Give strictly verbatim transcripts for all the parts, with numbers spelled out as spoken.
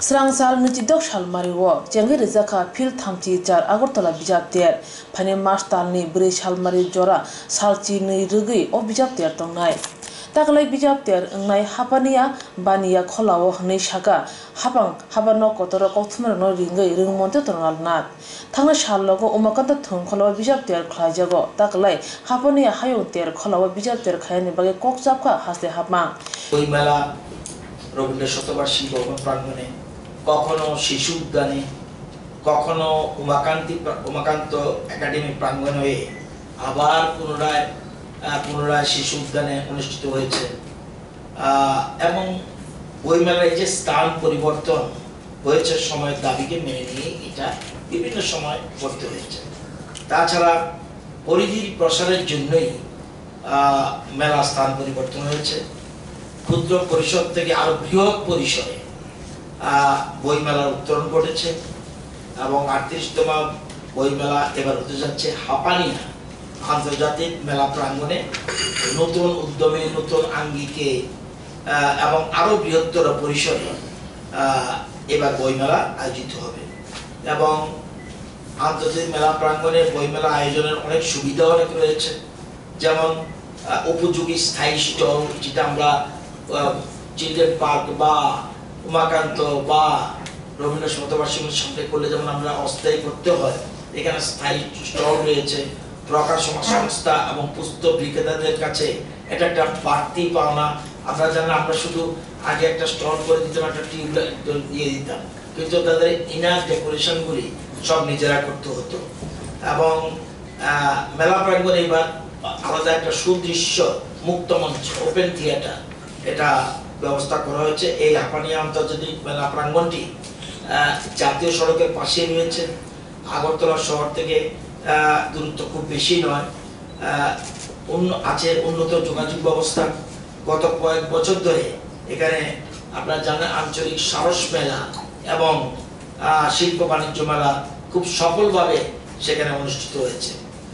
Srangsal Nutidok Shalmariwo, Jangi Rizaka, Pil Tamti Jar, Agortola Bijab there, Pane Mastalni, Bri Shalmari Jora, Salchi Ni Rugi, or Bijab there Tongai. Takalai Bijab there, Ngai Hapania, Bania Kolawo, Nishaka, Hapang, Habano Kotoro Kotman no Ringai, Ring Montetonal Nat. Tanga Shalogo, Umakata Tung, Kolawa Bijab there, Klajago, Takalai, Hapania Hayo there, Kolawa Bijab there, Kayani Bagi Koksaka, has the Hapang. Rabindra শতবার্ষিকী ভবন প্রাঙ্গণে কখনো শিশু উদ্যানে কখনো উমাকান্তি Umakanta academy প্রাঙ্গণে হয়ে আবার পুনরায় পুনরায় শিশু উদ্যানে অনুষ্ঠিত হয়েছে এবং বইমেলায় যে স্থান পরিবর্তন হয়েছে সময়ের দাবিকে মেনে নিয়ে এটা বিভিন্ন সময় করতে হয়েছে তাছাড়া পরিধির প্রসারের জন্যই মেলা স্থান পরিবর্তন হয়েছে ক্ষুদ্র পরিষদ থেকে আরো বৃহৎ পরিসরে বইমেলার উত্তরণ ঘটেছে এবং আটত্রিশতম বইমেলা এবার হতে যাচ্ছে হাপানিয়া আন্তর্জাতিক মেলা প্রাঙ্গণে নতুন উদ্যমে নতুন আঙ্গিকে এবং আরো বৃহত্তর পরিসরে এবার বইমেলা আয়োজিত হবে এবং আন্তর্জাতিক মেলা প্রাঙ্গণে বইমেলা আয়োজনের অনেক সুবিধা অনেক রয়েছে যেমন উপযোগী স্থায়ী স্টল যেটা আমরা চিলড্রেন পার্ক বা উমাকান্ত বা রবীন্দ্র শতবার্ষিকীর সাথে করলে যেমন আমরা অস্থায়ী করতে হয় এখানে স্থায়ী স্টল রয়েছে প্রকাশনা সংস্থা এবং পুস্তক বিক্রেতাদের কাছে এটা একটা বাড়তি পাওনা আমরা জানি আমরা শুধু আগে একটা স্টল করে দিতাম একটা টিউবলাইট দিয়ে দিতাম কিন্তু তাদের ইনার ডেকোরেশনগুলি সব নিজেরা করতে হতো এবং মেলা প্রাঙ্গণে এবার আলাদা একটা সুদৃশ্য মুক্ত মঞ্চ ওপেন থিয়েটার এটা ব্যবস্থা করা হয়েছে এই হাপানিয়া আন্তর্জাতিক মেলা প্রাঙ্গণটি জাতীয় সড়কের পাশে রয়েছে আগরতলা শহর থেকে দূরত্ব খুব বেশি নয় আছে উন্নত যোগাযোগ ব্যবস্থা গত কয়েক বছর ধরে এখানে আপনারা জানেন আঞ্চলিক সারস মেলা এবং শিল্প বাণিজ্য মেলা খুব সফলভাবে সেখানে অনুষ্ঠিত হয়েছে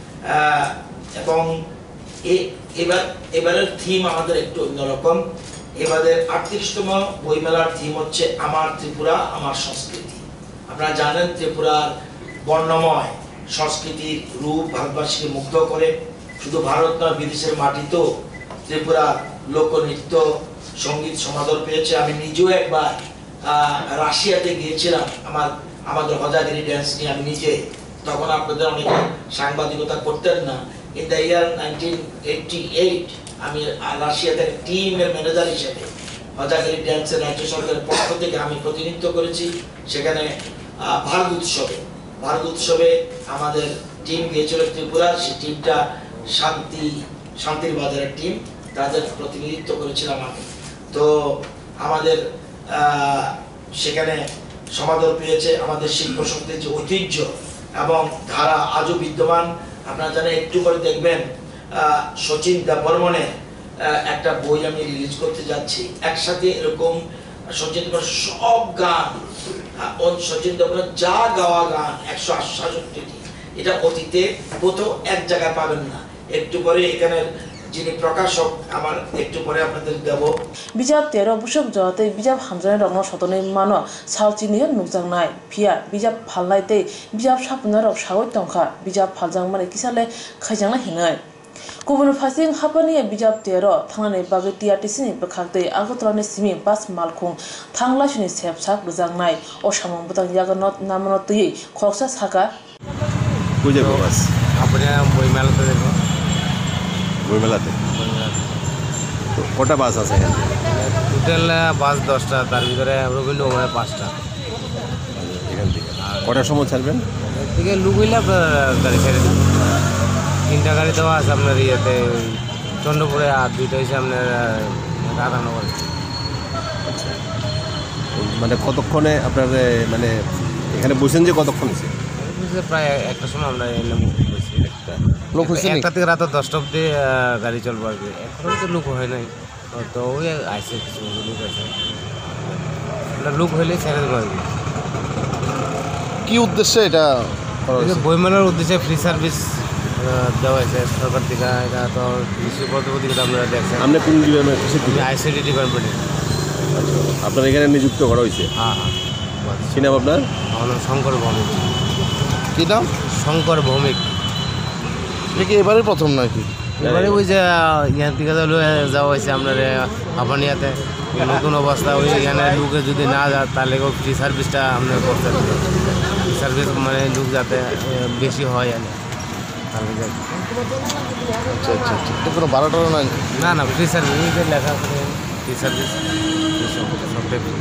এবং এবার এবারের থিম আমাদের একটু অন্যরকম এবারের আটত্রিশতম বইমেলার থিম হচ্ছে আমার ত্রিপুরা আমার সংস্কৃতি আপনারা জানেন ত্রিপুরার বর্ণময় সংস্কৃতির রূপ ভারতবাসীকে মুগ্ধ করে শুধু ভারত নয় বিদেশের মাটিতেও ত্রিপুরার লোকনৃত্য সঙ্গীত সমাদর পেয়েছে আমি নিজেও একবার রাশিয়াতে গিয়েছিলাম আমার আমাদের হজাগিরি ড্যান্স নিয়ে আমি নিজে তখন আপনাদের অনেকে সাংবাদিকতা করতেন না in the year nineteen eighty-eight আমি রাশিয়াতে টিমের ম্যানেজার হিসেবে হজাগিরি ড্যান্সের রাজ্য সরকারের পক্ষ থেকে আমি প্রতিনিধিত্ব করেছি সেখানে ভারত উৎসবে ভারত উৎসবে আমাদের টিম গিয়েছিল ত্রিপুরা সেই টিমটা শান্তি শান্তির বাজারের টিম তাদের প্রতিনিধিত্ব করেছিলাম আমি তো আমাদের সেখানে সমাদর পেয়েছে আমাদের শিল্প সংস্কৃতির যে ঐতিহ্য এবং ধারা আজও বিদ্যমান আপনারা জানেন একটু করে দেখবেন সচিন দেববর্মনের একটা বই আমি রিলিজ করতে যাচ্ছি একসাথে এরকম সচিন দেববর্মন সব গান সচিন দেববর্মন যা গাওয়া গান একশো আটষট্টি এটা অতীতে কোথাও এক জায়গায় পাবেন না একটু পরে এখানে যিনি প্রকাশক আমার একটু পরে আপনাদের দেব বিজাব তেরো বুসব জতে বিজাব হামজানে রং শতনে মানো সাউচিনি নুকজাংনাই ফিয়া বিজাব ফালনাইতে বিজাব সাপুনা রক সাগৈ তংখা বিজাব ফালজাং মানে কিসালে খাইজাंना हिनै गुबुन फारसें हापानिया बिजाब तेरो थांनानै बागै टिआरटिसिनि बखाखदै आगरतलानि सिमी बास मालखुं थांलासिनि सेबसाक गोजांनाय असामं बुदां यागनत नामनतयै खरसा साका বুঝে বাস আপনি বইমেলাতে দেখো বইমেলাতে কটা বাস আছে এখানে টোটাল বাস দশটা তার ভিতরে রবিন্দ্র মানে পাঁচটা এখান থেকে কটার সময় ছাড়বেন থেকে লুগুইলা গাড়ি ছেড়ে দেবেন তিনটা গাড়ি দেওয়া আছে আপনার ইয়েতে চন্দ্রপুরে আর দুইটা হয়েছে আপনার রাধানগর আচ্ছা মানে কতক্ষণে আপনার মানে এখানে বসেন যে কতক্ষণ হয়েছে প্রায় একটা সময় আমরা এলাম লোক হয়েছে একটা থেকে রাত দশটা অব্দি গাড়ি চলবো আর কি এখন তো লোক হয় নাই তো ওই আসছে কিছু লোক আছে লোক হইলে ছেড়ে দেবো আর কি কি উদ্দেশ্যে এটা বইমেলার উদ্দেশ্যে ফ্রি সার্ভিস দেওয়া হয়েছে সরকার থেকে এটা তো কৃষি পদ্ধতি আপনারা দেখছেন আপনি কোন ডিপার্টমেন্ট আইসিডি ডিপার্টমেন্টে আপনার এখানে নিযুক্ত করা হয়েছে হ্যাঁ হ্যাঁ কি নাম আপনার? আমার নাম শঙ্কর ভৌমিক। কি নাম? শঙ্কর ভৌমিক। এটা কি এবারে প্রথম নাকি? এবারে ওই যে ইয়ার থেকে যাওয়া হয়েছে আপনার আফানিয়াতে নতুন অবস্থা, ওই এখানে লোকে যদি না যায় তাহলে ফ্রি সার্ভিসটা আপনার করতে হবে। ফ্রি সার্ভিস মানে লোক যাতে বেশি হয় আর তাহলে আচ্ছা আচ্ছা আচ্ছা এটা কোনো ভাড়া টাড়া নাই? না না ফ্রি সার্ভিস লেখা আছে ফ্রি সার্ভিস সবটাই ফ্রি।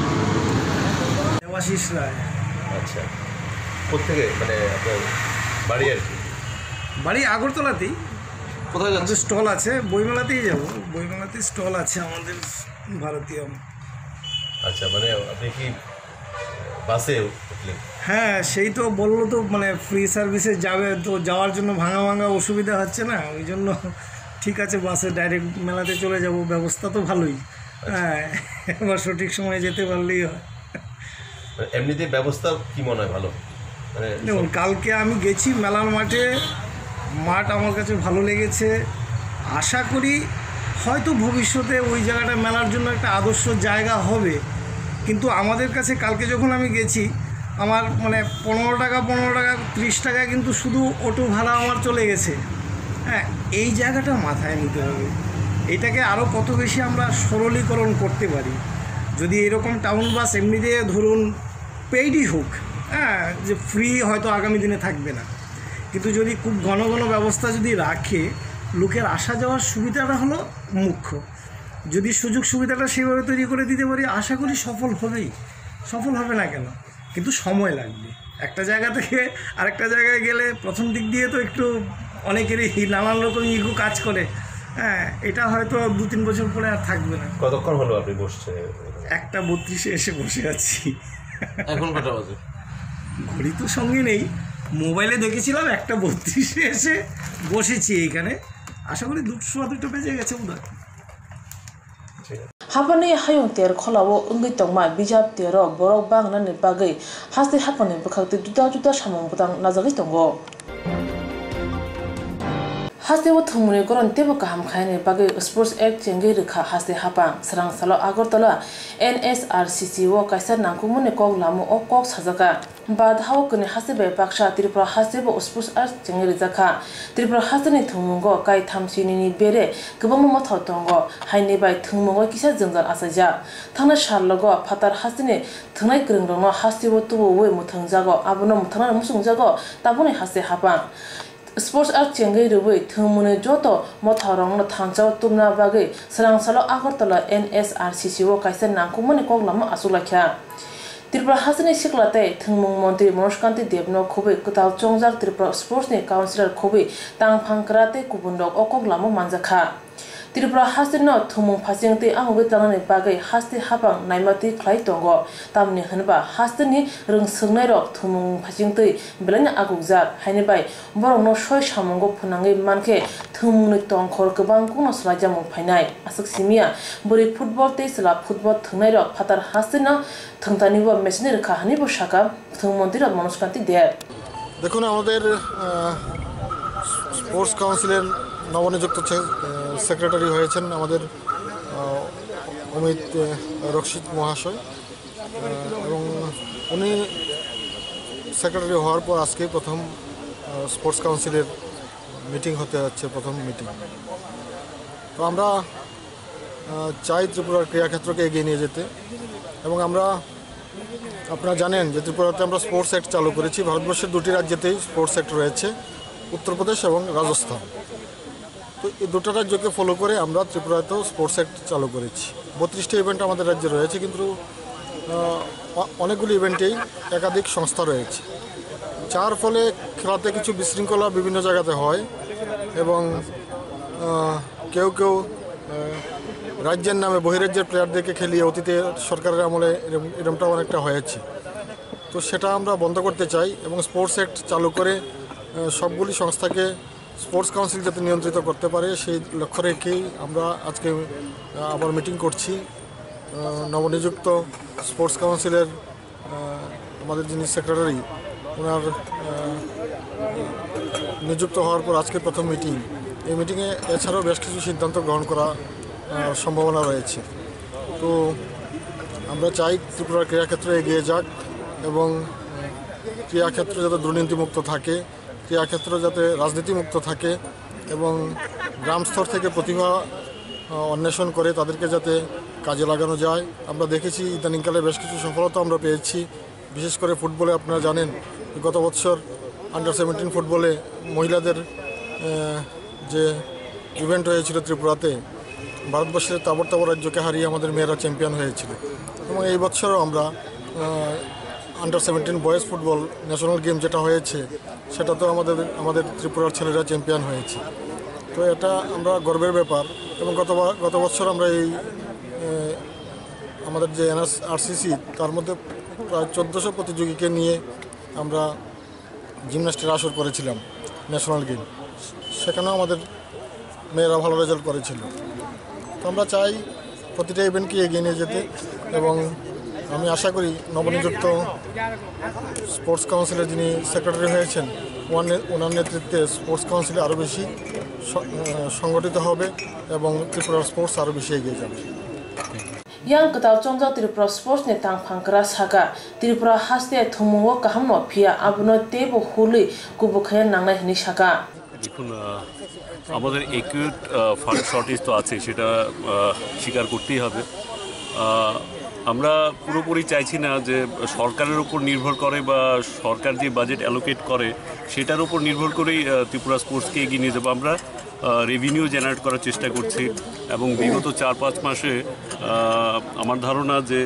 দেবাশিস রায়। আচ্ছা, কোথেকে মানে আপনার বাড়ি আর কি? বাড়ি আগরতলাতেই। কোথায় যাচ্ছে? আমাদের স্টল আছে, বইমেলাতেই যাব। বইমেলাতেই স্টল আছে আমাদের ভারতীয়। আচ্ছা, মানে আপনি কি বাসে উঠলেন? হ্যাঁ, সেই তো বললো তো, মানে ফ্রি সার্ভিসে যাবে তো, যাওয়ার জন্য ভাঙা ভাঙা অসুবিধা হচ্ছে না, ওই জন্য ঠিক আছে বাসে ডাইরেক্ট মেলাতে চলে যাব। ব্যবস্থা তো ভালোই। হ্যাঁ, এবার সঠিক সময়ে যেতে পারলেই হয়। মানে এমনিতে ব্যবস্থা কি মনে হয় ভালো? মানে দেখুন, কালকে আমি গেছি মেলার মাঠে, মাঠ আমার কাছে ভালো লেগেছে। আশা করি হয়তো ভবিষ্যতে ওই জায়গাটা মেলার জন্য একটা আদর্শ জায়গা হবে। কিন্তু আমাদের কাছে কালকে যখন আমি গেছি, আমার মানে পনেরো টাকা পনেরো টাকা ত্রিশ টাকা কিন্তু শুধু অটো ভাড়া আমার চলে গেছে। হ্যাঁ, এই জায়গাটা মাথায় নিতে হবে। এটাকে আরও কত বেশি আমরা সরলীকরণ করতে পারি। যদি এরকম টাউন বাস এমনিতে ধরুন পেইডই হোক, হ্যাঁ, যে ফ্রি হয়তো আগামী দিনে থাকবে না, কিন্তু যদি খুব ঘন ঘন ব্যবস্থা যদি রাখে, লোকের আসা যাওয়ার সুবিধাটা হলো মুখ্য। যদি সুযোগ সুবিধাটা সেভাবে তৈরি করে দিতে পারি, আশা করি সফল হবেই। সফল হবে না কেন? কিন্তু সময় লাগবে। একটা জায়গা থেকে আরেকটা জায়গায় গেলে প্রথম দিক দিয়ে তো একটু অনেকেরই নানান রকম ইগো কাজ করে। হ্যাঁ, এটা হয়তো দু তিন বছর পরে আর থাকবে না। কতক্ষণ হলো আপনি বসছে? একটা বত্রিশে এসে বসে আছি। এখন কটা বাজে? ঘড়ি তো সঙ্গে নেই, মোবাইলে দেখেছিলাম একটা বত্রিশে এসে বসেছি এইখানে। আশা করি দুটো সোয়া দুটো বেজে গেছে বোধ হয়। Hapani hayung ter kholawo ungi tongma bijap tero borok bangna ni bagai hasti hapani bukhakti juda juda samung budang nazagi tongo. Hasti wo thumuni goron tebo kaham khaini bagai sports act chengi rikha hasti hapang sarang salo Agartala N S R C C wo kaisar nangkumuni kok lamu o kok sajaka bad hawo kuni hasti bai paksha Tripura hasti bo sports act chengi rijaka Tripura hasti ni thungmungo kai thamchini ni bere gobangmo mathau tongo haini bai thungmungo kisa jengjar asaja thangna shallogo phatar hasti ni thungnai kringrongno hasti bo tubo wei muthangjago abono muthangna musungjago taboni hasti hapang Sports Art chengai rubai thumune joto motharongno thanchao tumna bagai sarang salo Agartala N S R C C wo kaisa nangkumani koglama asulakha Tripura hasini siklate thungmung mantri Manoshkanti Debno khubai kutal chongjak Tripura Sports ni councilor khubai tangphangkrate kubundok okoglama manjakha Tripura hasino thumung phasingti ahugai tanani bagai hasti hapang naimati khlai tongo tamni hanba hastini rung sungnai rok thumung phasingti belani agugjak haini bai borokno soi samungo phunangai mankhe thumungni tongkhor gobang kuno slajamung phainai asuk simia buri football te sala football thungnai rok phatar hastino thungtani bo machine rakha hani bo shaka thungmantri rok Manoshkanti Deb দেখুন, আমাদের sports কাউন্সিলের নবনিযুক্ত secretary হয়েছেন আমাদের অমিত রক্ষিত মহাশয়, এবং উনি secretary হওয়ার পর আজকে প্রথম স্পোর্টস কাউন্সিলের মিটিং হতে যাচ্ছে, প্রথম মিটিং। তো আমরা চাই ত্রিপুরার ক্রীড়াক্ষেত্রকে এগিয়ে নিয়ে যেতে, এবং আমরা আপনারা জানেন যে ত্রিপুরাতে আমরা স্পোর্টস অ্যাক্ট চালু করেছি। ভারতবর্ষের দুটি রাজ্যেতেই স্পোর্টস অ্যাক্ট রয়েছে, উত্তরপ্রদেশ এবং রাজস্থান। তো এই দুটো রাজ্যকে ফলো করে আমরা ত্রিপুরাতেও স্পোর্টস অ্যাক্ট চালু করেছি। বত্রিশটি ইভেন্ট আমাদের রাজ্যে রয়েছে, কিন্তু অনেকগুলি ইভেন্টেই একাধিক সংস্থা রয়েছে, যার ফলে খেলাতে কিছু বিশৃঙ্খলা বিভিন্ন জায়গাতে হয়, এবং কেউ কেউ রাজ্যের নামে বহিরাজ্যের প্লেয়ারদেরকে খেলিয়ে অতীতে সরকারের আমলে এরকমটা অনেকটা হয়েছে। তো সেটা আমরা বন্ধ করতে চাই, এবং স্পোর্টস অ্যাক্ট চালু করে সবগুলি সংস্থাকে স্পোর্টস কাউন্সিল যাতে নিয়ন্ত্রিত করতে পারে সেই লক্ষ্য রেখেই আমরা আজকে আবার মিটিং করছি। নবনিযুক্ত স্পোর্টস কাউন্সিলের আমাদের যিনি সেক্রেটারি, ওনার নিযুক্ত হওয়ার পর আজকে প্রথম মিটিং। এই মিটিংয়ে এছাড়াও বেশ কিছু সিদ্ধান্ত গ্রহণ করা সম্ভাবনা রয়েছে। তো আমরা চাই ত্রিপুরার ক্রীড়াক্ষেত্রে এগিয়ে যাক, এবং ক্রীড়াক্ষেত্র যাতে দুর্নীতিমুক্ত থাকে, ক্রীড়াক্ষেত্র যাতে রাজনীতিমুক্ত থাকে এবং গ্রাম স্তর থেকে প্রতিভা অন্বেষণ করে তাদেরকে যাতে কাজে লাগানো যায়। আমরা দেখেছি ইদানিংকালে বেশ কিছু সফলতা আমরা পেয়েছি, বিশেষ করে ফুটবলে। আপনারা জানেন গত বছর আন্ডার সেভেন্টিন ফুটবলে মহিলাদের যে ইভেন্ট হয়েছিল ত্রিপুরাতে, ভারতবর্ষের তাবর তাবর রাজ্যকে হারিয়ে আমাদের মেয়েরা চ্যাম্পিয়ন হয়েছিল। এবং এই বছরও আমরা under seventeen boys football national game যেটা হয়েছে সেটাতেও আমাদের আমাদের ত্রিপুরার ছেলেরা চ্যাম্পিয়ন হয়েছে। তো এটা আমরা গর্বের ব্যাপার। এবং গত গত বছর আমরা এই আমাদের যে এনএস আরসিসি তার মধ্যে প্রায় চোদ্দোশো প্রতিযোগীকে নিয়ে আমরা জিমন্যাস্টিক আসর করেছিলাম ন্যাশনাল গেম, সেখানেও আমাদের মেয়েরা ভালো রেজাল্ট করেছিল। তো আমরা চাই প্রতিটা ইভেন্টকে এগিয়ে নিয়ে যেতে এবং আমি আশা করি নবনিযুক্ত স্পোর্টস কাউন্সিলের যিনি সেক্রেটারি হয়েছেন ওনার নেতৃত্বে স্পোর্টস কাউন্সিল আরও বেশি সংগঠিত হবে এবং ত্রিপুরার স্পোর্টস আরও বেশি এগিয়ে যাবে। yang ketal chongjak Tripura sports ne tang phangkra saka Tripura haste thumuo kahamno phia abno tebo huli kubukhaya nangnai hini saka দেখুন আমাদের একিউট ফান্ড শর্টেজ তো আছে, সেটা স্বীকার করতেই হবে। আমরা পুরোপুরি চাইছি না যে সরকারের উপর নির্ভর করে বা সরকার যে বাজেট অ্যালোকেট করে সেটার উপর নির্ভর করেই ত্রিপুরা স্পোর্টসকে এগিয়ে নিয়ে যাবো। আমরা রেভিনিউ জেনারেট করার চেষ্টা করছি এবং বিগত চার পাঁচ মাসে আমার ধারণা যে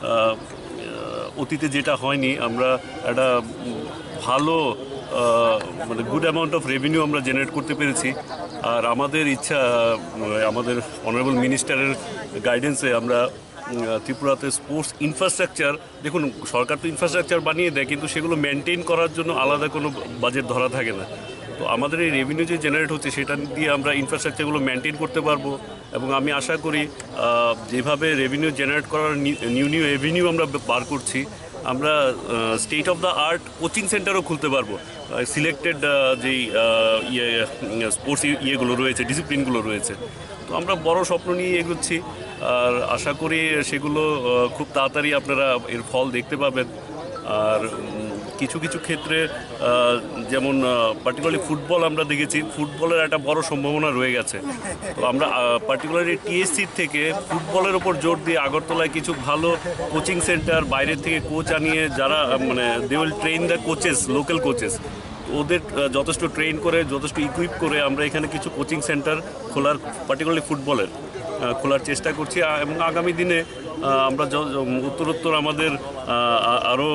অতীতে যেটা হয়নি, আমরা একটা ভালো মানে গুড অ্যামাউন্ট অফ রেভিনিউ আমরা জেনারেট করতে পেরেছি। আর আমাদের ইচ্ছা, আমাদের অনারেবল মিনিস্টারের গাইডেন্সে আমরা ত্রিপুরাতে স্পোর্টস ইনফ্রাস্ট্রাকচার, দেখুন সরকার তো ইনফ্রাস্ট্রাকচার বানিয়ে দেয় কিন্তু সেগুলো মেনটেন করার জন্য আলাদা কোনো বাজেট ধরা থাকে না। তো আমাদের এই রেভিনিউ যে জেনারেট হচ্ছে সেটা দিয়ে আমরা ইনফ্রাস্ট্রাকচারগুলো মেনটেন করতে পারবো এবং আমি আশা করি যেভাবে রেভিনিউ জেনারেট করার নিউ নিউ রেভিনিউ আমরা বার করছি, আমরা state of the art coaching সেন্টারও খুলতে পারবো। সিলেক্টেড যেই ইয়ে স্পোর্টস ইয়েগুলো রয়েছে, ডিসিপ্লিনগুলো রয়েছে, তো আমরা বড় স্বপ্ন নিয়ে এগোচ্ছি আর আশা করি সেগুলো খুব তাড়াতাড়ি আপনারা এর ফল দেখতে পাবেন। আর কিছু কিছু ক্ষেত্রে যেমন পার্টিকুলারলি ফুটবল আমরা দেখেছি, ফুটবলের একটা বড় সম্ভাবনা রয়ে গেছে। তো আমরা পার্টিকুলারলি টিএসসির থেকে ফুটবলের ওপর জোর দিয়ে আগরতলায় কিছু ভালো কোচিং সেন্টার, বাইরের থেকে কোচ আনিয়ে যারা মানে they will train the coaches, local coaches, ওদের যথেষ্ট ট্রেন করে যথেষ্ট ইকুইপ করে আমরা এখানে কিছু কোচিং সেন্টার খোলার, পার্টিকুলারলি ফুটবলের খোলার চেষ্টা করছি এবং আগামী দিনে আমরা উত্তরোত্তর আমাদের আরও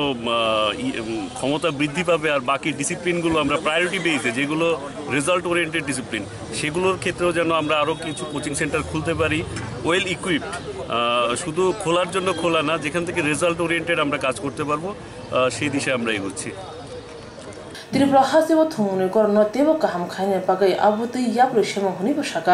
ক্ষমতা বৃদ্ধি পাবে আর বাকি ডিসিপ্লিনগুলো আমরা প্রায়োরিটি বেসে, যেগুলো রেজাল্ট ওরিয়েন্টেড ডিসিপ্লিন, সেগুলোর ক্ষেত্রেও যেন আমরা আরও কিছু কোচিং সেন্টার খুলতে পারি, ওয়েল ইকুইপড, শুধু খোলার জন্য খোলা না, যেখান থেকে রেজাল্ট ওরিয়েন্টেড আমরা কাজ করতে পারবো, সেই দিশে আমরা এগোচ্ছি। Tripura hasibo thumuni korno tebo kaham khaine bagai abuti yapru shemong huni bosaka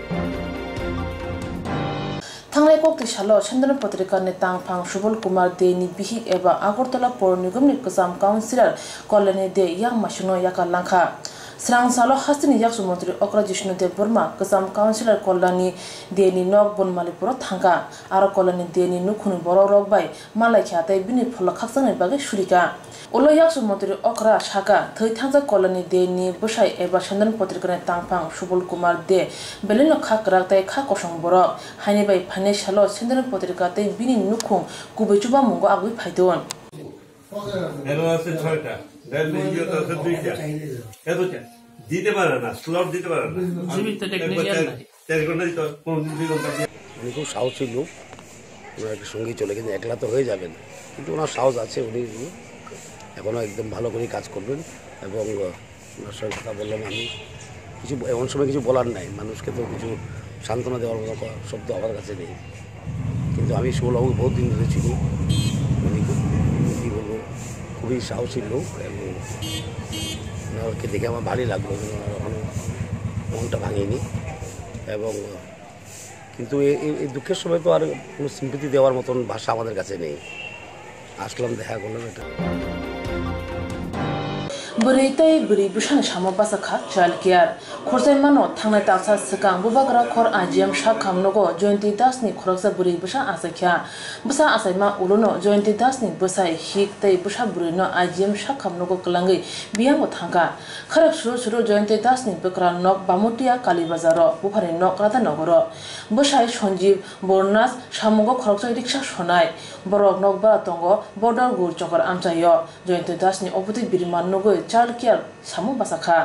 Thanglai kokti shalo Chandran Patrika ne tangphang Subal Kumar de ni bihik eba Agartala Pur Nigam ni Kasam Councilor Kolani de yang mashino yaka langkha Srang salo hasini yaksu mantri Okra Jishnu de Burma Kasam Councilor Kolani de ni nok bon malipuro thangka aro Kolani de ni nukhuni boro rokbai malai khatai bini phula khaksang bagai shurika Ulo yaksu mantri Okra shaka thai thangja Kolani de ni bosai eba Chandran Patrika ne tangphang Subal Kumar de belino khak raktai kha kosong borok haini bai phane shalo Chandran Patrika te bini nukhung kubechuba mungo agui phaidon এর আছে ছয়টা দেন ইয়েতে আছে দুইটা এত দিতে পারে না, স্লট দিতে পারে না, জীবিত টেকনিশিয়ান নাই, চার ঘন্টা দিতে কোন দিন দুই ঘন্টা দিয়ে। উনি খুব সাহসী লোক, ওনার একটা সঙ্গী চলে কিন্তু একলা তো হয়ে যাবেন, কিন্তু ওনার সাহস আছে, উনি এখনও একদম ভালো করে কাজ করবেন এবং ওনার সঙ্গে কথা বললাম আমি, কিছু এমন সময় কিছু বলার নাই, মানুষকে তো কিছু সান্ত্বনা দেওয়ার মতো শব্দ আমার কাছে নেই, কিন্তু আমি সুবলবাবু বহুত দিন ধরে ছিল, উনি খুব কী বলবো খুবই সাহসী লোক এবং ওনাকে দেখে আমার ভালোই লাগলো, ওনার এখনও মনটা ভাঙেনি এবং কিন্তু এই দুঃখের সময় তো আর কোনো সিম্পেথি দেওয়ার মতন ভাষা আমাদের কাছে নেই, আসলাম দেখা করলাম এটা। Beri tay beri busan sama basakha child care. Khorsai mano thangnai taksa sikang bubagra khor ajiam shakham nogo Joyanti Das ni khoroksa beri busan asakha. Busa asaima ulono Joyanti Das ni busai hik tay busa beri no ajiam shakham nogo kelangi biamo thangka. Kharak shuru shuru Joyanti Das ni bekra nok bamutia kalibazaro bufari nok rata nogoro. Busai Sanjeev Bornas samugo khoroksa riksha sonai. Borok nok bara tongo border gur chokor amchayo. Joyanti Das ni opoti biriman nogo child care samu basakha.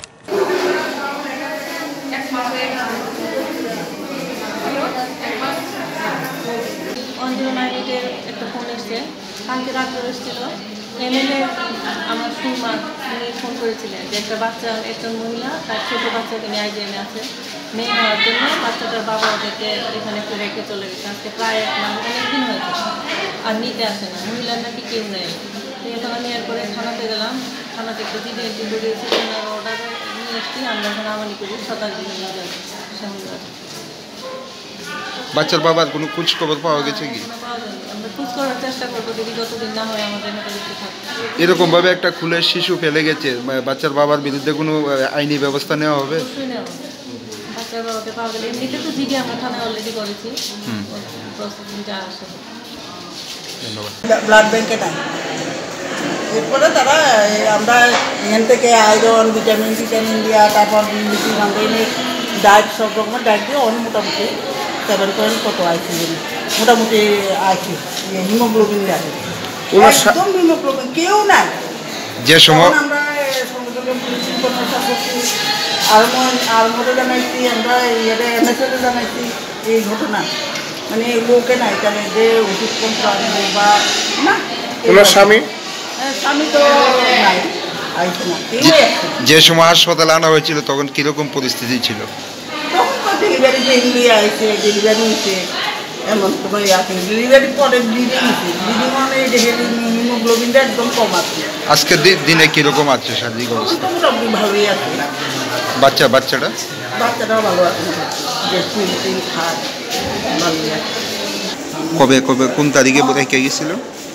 অঞ্জনাইটের একটা phone এসছে কালকে রাত্রে এসেছিল MLA আমার সুমা উনি phone করেছিলেন যে একটা বাচ্চা একজন মহিলা তার ছোট বাচ্চাকে নিয়ে আইজিএমে আছে মেয়ে হওয়ার জন্য বাচ্চাটার বাবা ওদেরকে এখানে রেখে চলে গেছে আজকে প্রায় অনেকদিন হয়েছে আর নিতে আসে না মহিলার নাকি কেউ নেই তখন আমি এরপরে থানাতে গেলাম থানাতে একটু দিদি একটু বেরিয়েছি অর্ডার নিয়ে এসছি আমরা এখন আমানি করি শতাব্দী নিয়ে যাবো শনিবার বাচ্চার বাবার কোনো খোঁজ খবর পাওয়া গেছে কি আমরা খোঁজ করার চেষ্টা করবো যদি যতদিন না হয় আমাদের হেফাজতে থাকে এরকম ভাবে একটা খুলের শিশু ফেলে গেছে বাচ্চার বাবার বিরুদ্ধে কোনো আইনি ব্যবস্থা নেওয়া হবে অবশ্যই নেওয়া হবে বাচ্চার বাবাকে পাওয়া গেলে এমনিতে তো জিডি আমরা থানায় অলরেডি করেছি প্রসেসিংটা আসে ধন্যবাদ ব্লাড ব্যাংকে নাই এরপরে তারা আমরা এখান থেকে আয়রন ভিটামিন ভিটামিন দেওয়া তারপর ডায়েট সব রকমের ডায়েট দিয়ে অনেক মোটামুটি সেভেন পয়েন্ট কত আইসি মোটামুটি আইসি হিমোগ্লোবিন আছে একদম হিমোগ্লোবিন কেউ নাই যে সময় আমরা সঙ্গে সঙ্গে পুলিশ ইনফরমেশন করছি আর আর মধ্যে জানাইছি আমরা ইয়ে এমএসএলে জানাইছি এই ঘটনা মানে লোকে নাই জানে যে ওষুধ কন্ত্র আনবে বা না ওনার স্বামী স্বামী তো নাই আইসি না যে সময় হাসপাতালে আনা হয়েছিল তখন কিরকম পরিস্থিতি ছিল তখন তো ডেলিভারি ডেলিভারি আইসে ডেলিভারি হয়েছে এমন সময় আছে ডেলিভারি পরে ব্লিডিং হয়েছে ব্লিডিং মানে হিমোগ্লোবিনটা একদম কম আছে আজকের দিনে কিরকম আছে শারীরিক অবস্থা মোটামুটি ভালোই আছে বাচ্চা বাচ্চাটা বাচ্চাটাও ভালো আছে যে ফুল ফুল খায় ভালোই আছে কবে কবে কোন তারিখে রেখে গেছিল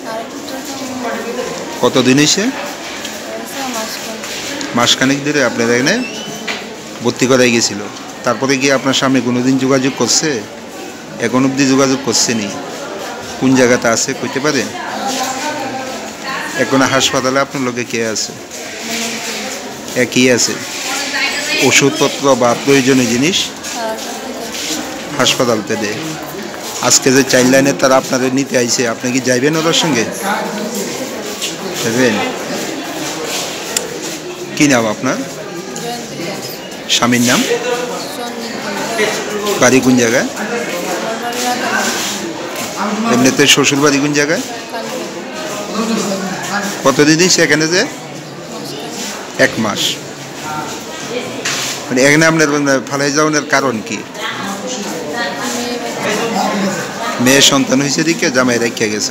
কতদিন হয়েছে মাসখানেক ধরে আপনার এখানে ভর্তি করাই গেছিল তারপরে গিয়ে আপনার স্বামী কোনোদিন যোগাযোগ করছে এখন অবধি যোগাযোগ করছে নি কোন জায়গাতে আছে কইতে পারেন এখন হাসপাতালে আপনার লোকে কে আছে একই আছে ওষুধপত্র বা প্রয়োজনীয় জিনিস হাসপাতালতে দেয় আজকে যে চাইল্ড লাইনে তারা আপনাদের নিতে আইছে আপনি কি যাইবেন ওদের সঙ্গে যাবেন কি নাম আপনার স্বামীর নাম বাড়ি কোন জায়গায় এমনিতে শ্বশুর বাড়ি কোন জায়গায় কতদিন সেখানে যে এক মাস মানে এখানে আপনার ফালাই যাওয়ার কারণ কি মেয়ে সন্তান হয়েছে দিকে জামাই রেখে গেছে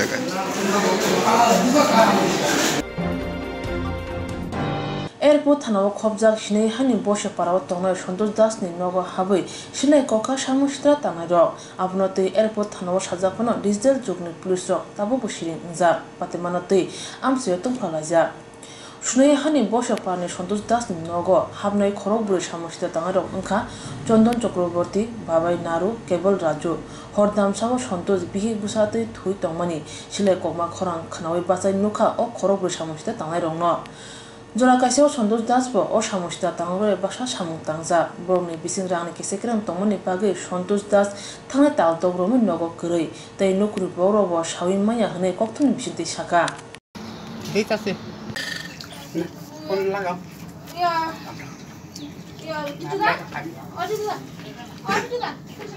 এরপর থানাও খবজাক সিনাই হানি বসে পারাও তংনায় সন্তোষ দাস নি নগ হাবৈ সিনাই ককা সামুসিত্রা তানাই রক আপনাতে এরপর থানাও সাজাফানো ডিজিটাল যুগনি পুলিশ রক তাবো বসিরিং যা পাতে মানতে আমসিও তংফালাইজা সুনাই হানি বসে পারানি সন্তোষ দাস নি নগ হাবনাই খরক বুড়ি সামুসিত্রা তানাই রক ওংখা চন্দন চক্রবর্তী বাবাই নারু কেবল রাজু হরদাম সাগো সন্তোষ বিহি বুসাতে থুই তংমানি সিলাই ককমা খরাং খানাওই বাসাই নুখা ও খরক বুড়ি সামুসিত্রা তানাই রক ন জোড়া কাছেও সন্তোষ দাসবো ও সামুসিতা তাঙ্গরে বাসা সামুক তাংজা বরংনি বিসিং রাংনি কেসে কিরাম তংমনি বাগে সন্তোষ দাস থাংনে তাল দগ্রমি নগ গরৈ তাই নকুরি বরব সাউই মাইয়া হনে ককথনি বিসিতে সাকা ঠিক আছে ফোন লাগাও ইয়া ইয়া দিদা ও দিদা ও দিদা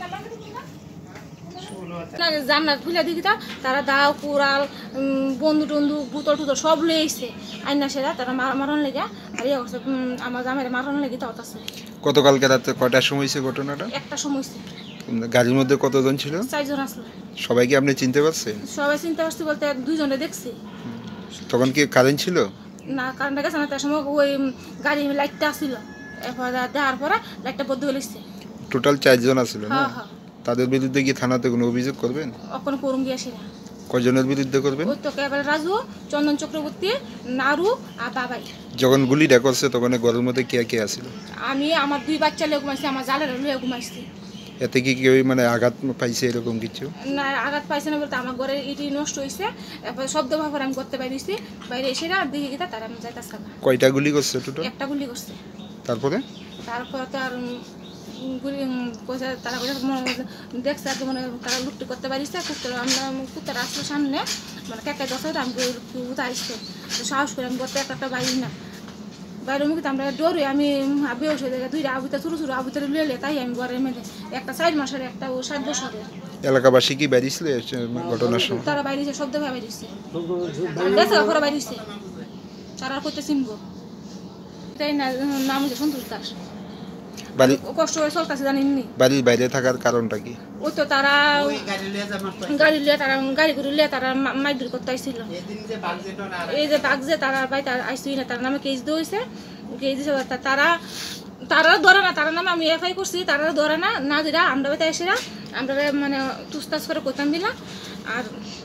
জান্নাত খুলে দিকে তারা দাও কুড়াল বন্ধু টন্ধু বোতল টুতল সব লয়ে এসছে আইনা সেরা তারা মারান লেগে আর ইয়ে করছে আমার জামের মারান লেগে তাও আছে গতকালকে রাতে কয়টার সময় হয়েছে ঘটনাটা একটা সময় হয়েছে গাড়ির মধ্যে কতজন ছিল চারজন আসলো সবাইকে আপনি চিনতে পারছেন সবাই চিনতে পারছি বলতে দুইজনে দেখছি তখন কি কারেন্ট ছিল না কারেন্ট গেছে না তার সময় ওই গাড়ি লাইটটা আসছিল এরপর দেওয়ার পরে লাইটটা বন্ধ হয়ে গেছে টোটাল চারজন আসছিল না তাদের বিরুদ্ধে কি থানাতে কোনো অভিযোগ করবেন কোনো করুম গিয়ে আসি না কয়জনের বিরুদ্ধে করবেন? ওই তো কেবল রাজু, চন্দন চক্রবর্তী, নারু আর বাবাই। যখন গুলিটা করছে তখন ঘরের মধ্যে কে কে আছিল? আমি আমার দুই বাচ্চা লিয়ে ঘুমাইছি, আমার জালের লিয়ে ঘুমাইছি। এতে কি কেউ মানে আঘাত পাইছে এরকম কিছু? না, আঘাত পাইছে না বলতে আমার ঘরে ইটি নষ্ট হয়েছে, এরপর শব্দ ভাবে আমি করতে বাইরেছি, বাইরে এসে না দেখে গিয়ে তারা আমি যাইতেছি না। কয়টা গুলি করছে টোটাল? একটা গুলি করছে। তারপরে তারপর তো আর গুলি কইছে, তারা কইছে দেখছে আর মানে তারা লুটটি করতে পারিছে। কুত্তার আমরা কুত্তার আসলো সামনে, মানে কেকে দশটা আমি উঠে আসছে, সাহস করে আমি করতে একটা একটা বাইরে না বাইরে মুখে আমরা ডরে আমি বেউস হয়ে দেখে দুইটা আবুতে ছোটো ছোটো আবুতে লুলে, তাই আমি ঘরের মধ্যে একটা চার মাসের একটা ও সাত বছরের। এলাকাবাসী কি বাইরেছিল ঘটনার সময়? তারা বাইরেছে, শব্দ ভাবে বাইরেছে, গেছে ঘরে বাইরেছে, তারা আর করতে চিনবো তাই না। নাম হচ্ছে সন্তোষ দাস। কষ্ট করে চলতেছে জানিনি। বাড়ির বাইরে থাকার কারণটা কি? ওই তো তারা গাড়ি লিয়ে তারা গাড়ি করে লিয়ে তারা মাইদুর করতে আইছিল। এই যে বাঘ যে তারা বাড়িতে আইসি না, তার নামে কেস দিয়েছে, কেস দিয়েছে তারা তারা ধরে না, তারা নামে আমি এফআই করছি, তারা ধরে না না দিরা আমরা বাড়িতে এসে আমরা মানে তুস্তাস করে করতাম দিলা। আর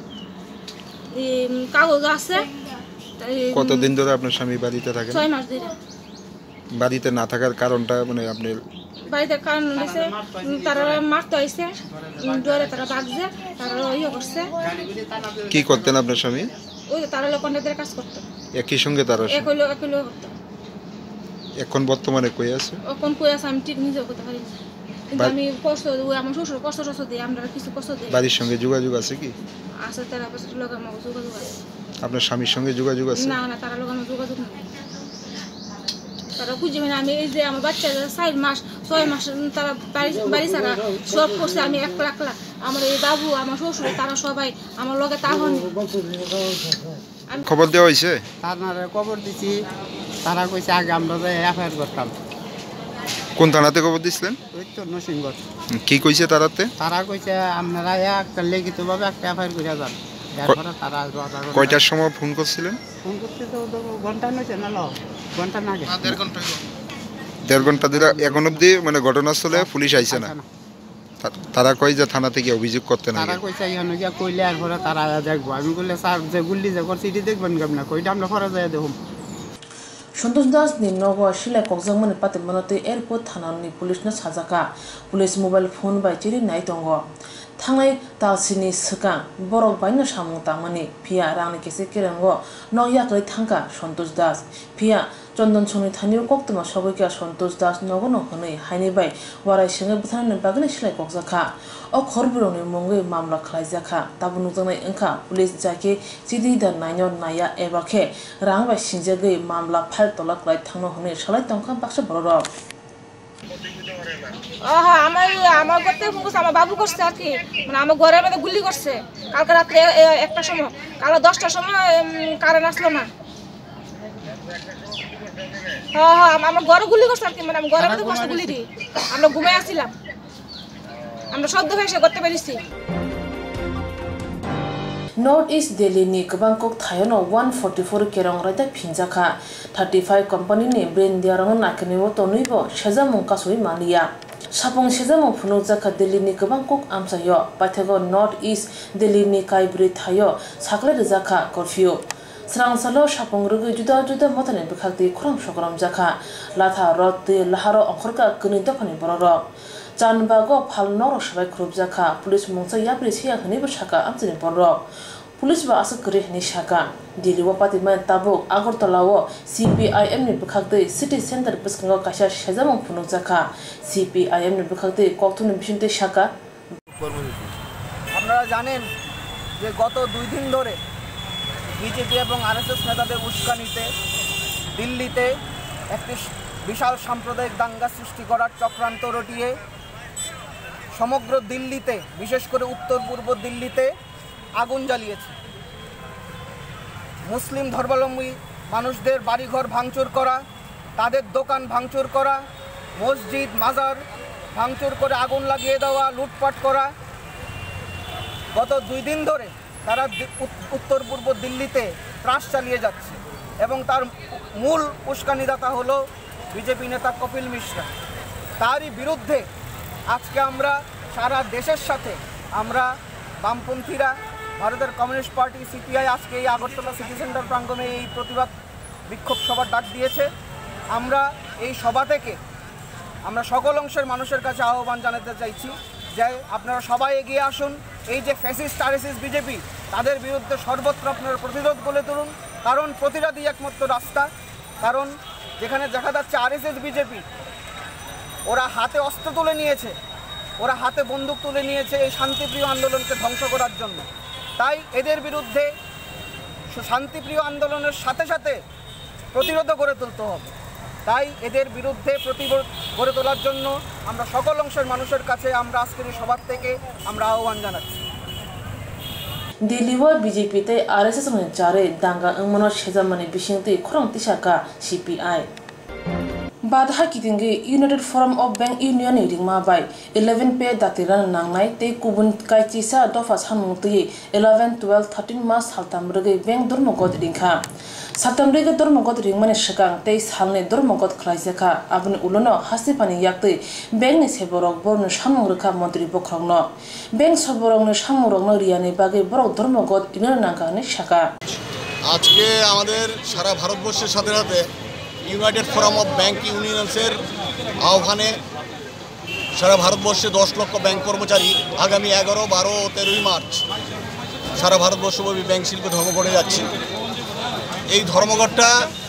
কাগজ আছে। কতদিন ধরে আপনার স্বামী বাড়িতে থাকেন? ছয় মাস ধরে। বাড়িতে না থাকার কারণটা মানে আপনি? বাড়িতে কারণ হয়েছে তারা মারতে আইছে, ডরে তারা বাগছে, তারা ইয়ে করছে। কি করতেন আপনার স্বামী? ওই তারা লোকদের কাজ করতো একই সঙ্গে তারা একই লোক একই লোক করতো। এখন বর্তমানে কই আছে? এখন কই আছে আমি ঠিক নিজেও করতে পারি না, কিন্তু আমি কষ্ট দিই, আমার শ্বশুর কষ্ট টষ্ট দিই, আমরা কিছু কষ্ট দিই। বাড়ির সঙ্গে যোগাযোগ আছে কি? আছে, তারা লোক আমার যোগাযোগ আছে। আপনার স্বামীর সঙ্গে যোগাযোগ আছে? না না, তারা লোক আমার যোগাযোগ নেই, তারা খুঁজে মানে আমি এই যে আমার বাচ্চা চার মাস ছয় মাস তারা বাড়ি বাড়ি ছাড়া সব করছে, আমি একলা একলা। আমার এই বাবু, আমার শ্বশুর, তারা সবাই আমার লগে তা হন। খবর দেওয়া হয়েছে? থানারে খবর দিছি, তারা কইছে আগে আমরা এফআইআর করতাম। কোন থানাতে খবর দিছিলেন? ওই তো নরসিংগড়। কি কইছে তারাতে? তারা কইছে আপনারা একটা লিখিতভাবে একটা এফআইআর করে যান। তারা কয়টার সময় ফোন করছিলেন? ফোন করতে তো ঘন্টা নয়ছে না, ঘন্টা না আগে। দেড় ঘন্টা দেড় ঘন্টা ধরে এখন অব্দি মানে ঘটনাস্থলে পুলিশ আইছে না? তারা কই যে থানা থেকে অভিযোগ করতে না? তারা কইছে এখানে গিয়া কইলে আর পরে তারা দেখবো। আমি কইলে স্যার যে গুল্লি যে করছি এটি দেখবেন কেমন না, কইটা আমরা পরে যাই দেখুন। Santosh Das ni nogo shilai kokjangmani pate manote airport thanani police na sajaka police mobile phone bai chiri nai tongo thangnai talsini saka borok baina samung tamani phia rangni kese kerango no yaklai thangka Santosh Das phia Chandan Soni থানিও কক্তমা সবাইকে Santosh Das নগন হনই হাইনি by ওয়ারাই সঙ্গে বুথানের বাগনে সিলাই ককজাখা ও খরবিরনি মঙ্গৈ মামলা খালাইজাখা তাবু নুজানাই ওংখা police जाके চিদি দা নাইনো নায়া এবাখে রাং by সিনজাগৈ মামলা file তলা ক্লাই থাংনো হনই সালাই তংখা বাক্সা বড় আহা আমার আমার করতে ফোন করছে, আমার বাবু করছে আর কি, মানে আমার ঘরের মধ্যে গুলি করছে কালকে রাত্রে একটা সময়, কাল দশটার সময় কারেন্ট আসলো না। হ্যাঁ হ্যাঁ আমরা ঘরে গুলি করছি আর কি, মানে আমি ঘরের মধ্যে বসে গুলি দিই, আমরা ঘুমাই আসছিলাম, আমরা শব্দ ভেসে করতে পেরেছি। North East Delhi ni kabang kok thayono one forty-four kerong raita phinjaka thirty-five company ni brain diarang nakne wo tonuibo sejamung kasoi mania sapong sejamung phunujaka Delhi ni kabang kok amsayo pathego North East Delhi ni kaibri thayo sakle jaka curfew Srang salo sapong rugu juda juda motane bekhakti khurang sokram jaka latha rot laharo okhorka kuni dofani bororo Janbago Palnoro Shabak Krubjaka, Police Monsa Yapris here, Nibashaka, Anthony Borok, Police was a Grih Nishaka, Dili Wapati Man Tabu, Agortalawo, C P I M Nibukakde, City Center Peskango Kasha Shazamon Punozaka, C P I M Nibukakde, Koktun Bishinte Shaka. আপনারা জানেন যে গত দুই দিন ধরে BJP এবং RSS নেতাদের উস্কানিতে দিল্লিতে একটি বিশাল সাম্প্রদায়িক দাঙ্গা সৃষ্টি করার চক্রান্ত রটিয়ে সমগ্র দিল্লিতে বিশেষ করে উত্তর পূর্ব দিল্লিতে আগুন জ্বালিয়েছে। মুসলিম ধর্মাবলম্বী মানুষদের বাড়িঘর ভাঙচুর করা, তাদের দোকান ভাঙচুর করা, মসজিদ মাজার ভাঙচুর করে আগুন লাগিয়ে দেওয়া, লুটপাট করা। গত দুই দিন ধরে তারা উত্তর পূর্ব দিল্লিতে ত্রাস চালিয়ে যাচ্ছে এবং তার মূল উস্কানিদাতা হলো বিজেপি নেতা কপিল মিশ্রা। তারই বিরুদ্ধে আজকে আমরা সারা দেশের সাথে আমরা বামপন্থীরা ভারতের কমিউনিস্ট পার্টি সিপিআই আজকে এই আগরতলা সিটি সেন্টার প্রাঙ্গণে এই প্রতিবাদ বিক্ষোভ সভার ডাক দিয়েছে। আমরা এই সভা থেকে আমরা সকল অংশের মানুষের কাছে আহ্বান জানাতে চাইছি যে আপনারা সবাই এগিয়ে আসুন। এই যে ফ্যাসিস্ট আরএসএস বিজেপি তাদের বিরুদ্ধে সর্বত্র আপনারা প্রতিরোধ গড়ে তুলুন, কারণ প্রতিরোধই একমাত্র রাস্তা। কারণ যেখানে দেখা যাচ্ছে আরএসএস বিজেপি ওরা হাতে অস্ত্র তুলে নিয়েছে, ওরা হাতে বন্দুক তুলে নিয়েছে এই শান্তিপ্রিয় আন্দোলনকে ধ্বংস করার জন্য। তাই এদের বিরুদ্ধে শান্তিপ্রিয় আন্দোলনের সাথে সাথে প্রতিরোধও গড়ে তুলতে হবে। তাই এদের বিরুদ্ধে প্রতিরোধ গড়ে তোলার জন্য আমরা সকল অংশের মানুষের কাছে আমরা আজকের এই সভা থেকে আমরা আহ্বান জানাচ্ছি। দিল্লিও বিজেপিতে আরএসএস মানে জারে দাঙ্গা 응모너 세자만의 비싱의 코랑 티샤가 সিপিআই बाधा कितिंगे united forum of bank union रिंगमा बाय eleven पे दातिरान नांगनाय ते कुबुन काइचिसा दफा सानमुति eleven twelve thirteen मास हालतामरगे बैंक धर्मगत रिंखा सातमरेगे धर्मगत रिंगमाने सकां ते सालने धर्मगत खलाइसेखा आबुन उलनो हासिपानि याक्ते बैंकनि सेबरक बरनो सामरखा मन्त्रि बख्रंनो बैंक सबरंनो सामरंनो रियानि बागे बरक धर्मगत इनर नांगाने शाखा আজকে আমাদের সারা ভারতবর্ষের সাথে সাথে ইউনাইটেড ফোরাম অফ ব্যাংক ইউনিয়নসের আহ্বানে সারা ভারতবর্ষে দশ লক্ষ ব্যাংক কর্মচারী আগামী এগারো বারো ও তেরোই মার্চ সারা ভারতবর্ষব্যাপী ব্যাংক শিল্পে ধর্মঘটে যাচ্ছে। এই ধর্মঘটটা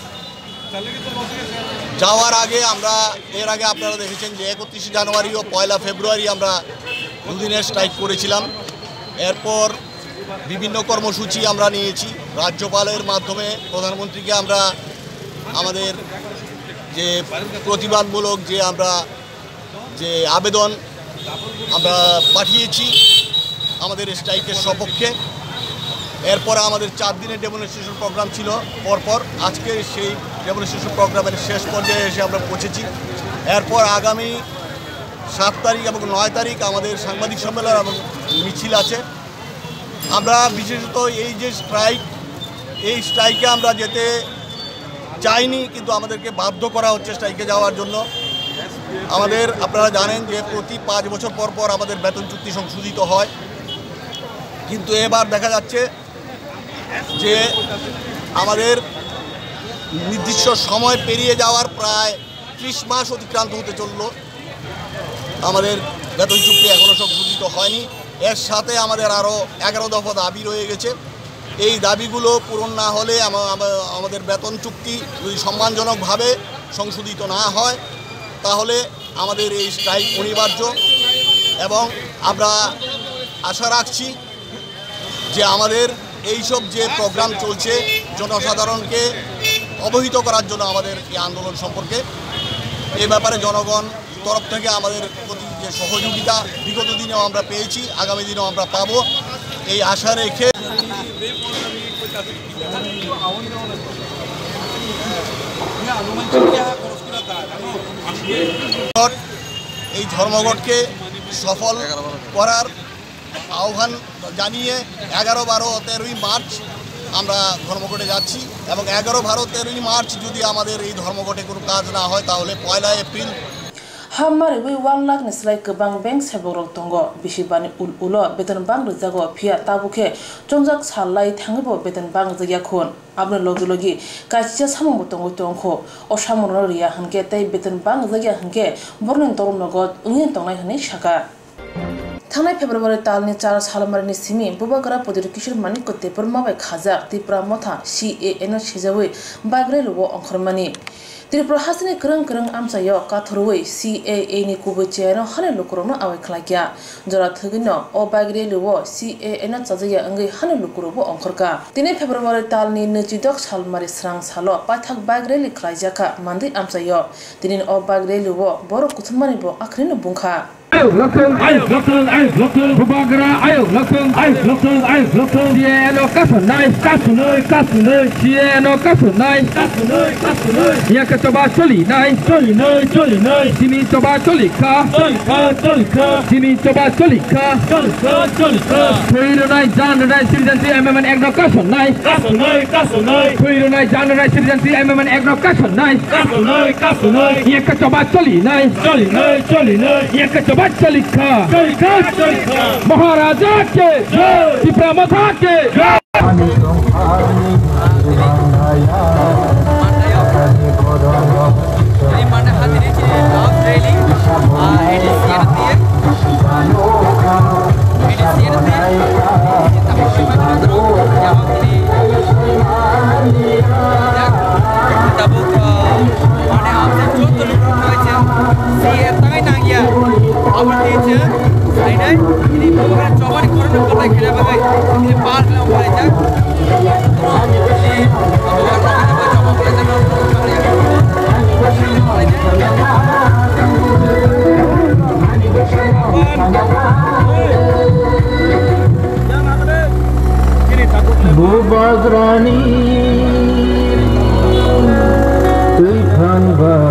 যাওয়ার আগে আমরা এর আগে আপনারা দেখেছেন যে একত্রিশে জানুয়ারি ও পয়লা ফেব্রুয়ারি আমরা দুদিনের স্ট্রাইক করেছিলাম। এরপর বিভিন্ন কর্মসূচি আমরা নিয়েছি, রাজ্যপালের মাধ্যমে প্রধানমন্ত্রীকে আমরা আমাদের যে প্রতিবাদমূলক যে আমরা যে আবেদন আমরা পাঠিয়েছি আমাদের স্ট্রাইকের সপক্ষে। এরপরে আমাদের চার দিনের ডেমনস্ট্রেশন প্রোগ্রাম ছিল পরপর, আজকে সেই ডেমনস্ট্রেশন প্রোগ্রামের শেষ পর্যায়ে এসে আমরা পৌঁছেছি। এরপর আগামী সাত তারিখ এবং নয় তারিখ আমাদের সাংবাদিক সম্মেলন এবং মিছিল আছে। আমরা বিশেষত এই যে স্ট্রাইক এই স্ট্রাইকে আমরা যেতে চাইনি, কিন্তু আমাদেরকে বাধ্য করা হচ্ছে স্ট্রাইকে যাওয়ার জন্য। আমাদের আপনারা জানেন যে প্রতি পাঁচ বছর পর পর আমাদের বেতন চুক্তি সংশোধিত হয়, কিন্তু এবার দেখা যাচ্ছে যে আমাদের নির্দিষ্ট সময় পেরিয়ে যাওয়ার প্রায় ত্রিশ মাস অতিক্রান্ত হতে চলল, আমাদের বেতন চুক্তি এখনও সংশোধিত হয়নি। এর সাথে আমাদের আরও এগারো দফা দাবি রয়ে গেছে। এই দাবিগুলো পূরণ না হলে আমাদের বেতন চুক্তি যদি সম্মানজনকভাবে সংশোধিত না হয় তাহলে আমাদের এই স্ট্রাইক অনিবার্য। এবং আমরা আশা রাখছি যে আমাদের এইসব যে প্রোগ্রাম চলছে জনসাধারণকে অবহিত করার জন্য আমাদের এই আন্দোলন সম্পর্কে এ ব্যাপারে জনগণ তরফ থেকে আমাদের প্রতি যে সহযোগিতা বিগত দিনেও আমরা পেয়েছি, আগামী দিনেও আমরা পাবো এই আশা রেখে এই ধর্মঘটকে সফল করার আহ্বান জানিয়ে এগারো বারো তেরোই মার্চ আমরা ধর্মঘটে যাচ্ছি। এবং এগারো বারো তেরোই মার্চ যদি আমাদের এই ধর্মঘটে কোনো কাজ না হয় তাহলে পয়লা April Hamari we one lakh nislai kebang bank seborok tongo bisibani ul ulo beton bang rejago phia tabuke jongjak salai thangibo beton bang jagya khon abne logi logi kachiya samung tongo tongkho o samono riya hanke tai beton bang jagya hanke bornin torom nogot ungin tongnai hani shaka थांनाय फेब्रुवारि तालनि चार सालमारिनि सिमी बुबागरा पदिर किशोर मानिक कोते परमाबाय खाजा त्रिपुरा मथा CAN सेजावै बाग्रे लुबो अंखरमानि त्रिपुरा हासिनि करं करं आमसायो काथरवै CAA नि कुबै चेनो हाने लुकुरनो आवै खलाकिया जरा थगिनो ओ बाग्रे लुबो सीएएन चाजया अंगै हाने लुकुरबो अंखरका तिनि फेब्रुवारि तालनि नैजिदक सालमारि स्रां सालो पाथाक बाग्रे लि खलाइजाका मान्दै आमसायो तिनि ओ बाग्रे लुबो बर कुथुमानिबो आखरिनो बुंखा Ayo langsung, ayo langsung, ayo langsung, Bubagara, ayo langsung, ayo langsung, ayo langsung, Cieno kasunai, kasunai, kasunai, Cieno kasunai, kasunai, kasunai, yang kecoba coli nai, coli nai, coli nai, sini coba coli ka, coli ka, coli ka, sini coba coli ka, coli ka, coli ka, Puiru nai, jan nai, citizenship amendment act no kasunai, kasunai, kasunai, Puiru nai, jan nai, citizenship amendment act no kasunai, kasunai, kasunai, yang kecoba coli nai, coli nai, coli nai, yang kecoba बच्चा लिखा महाराजा के टिपरा मथा के Bubazrani Tuhan